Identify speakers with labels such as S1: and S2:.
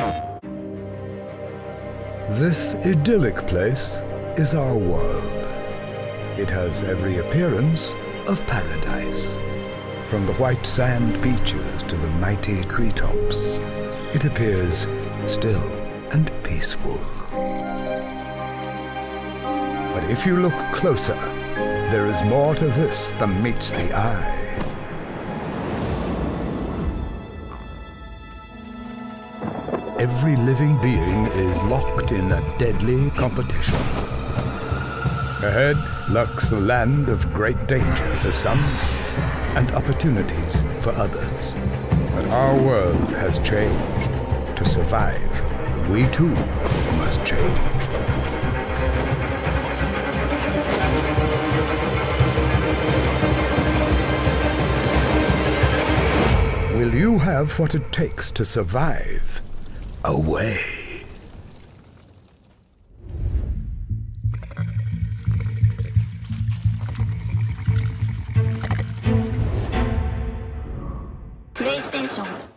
S1: This idyllic place is our world. It has every appearance of paradise. From the white sand beaches to the mighty treetops, it appears still and peaceful. But if you look closer, there is more to this than meets the eye. Every living being is locked in a deadly competition. Ahead lurks the land of great danger for some and opportunities for others. But our world has changed. To survive, we too must change. Will you have what it takes to survive? Away.
S2: PlayStation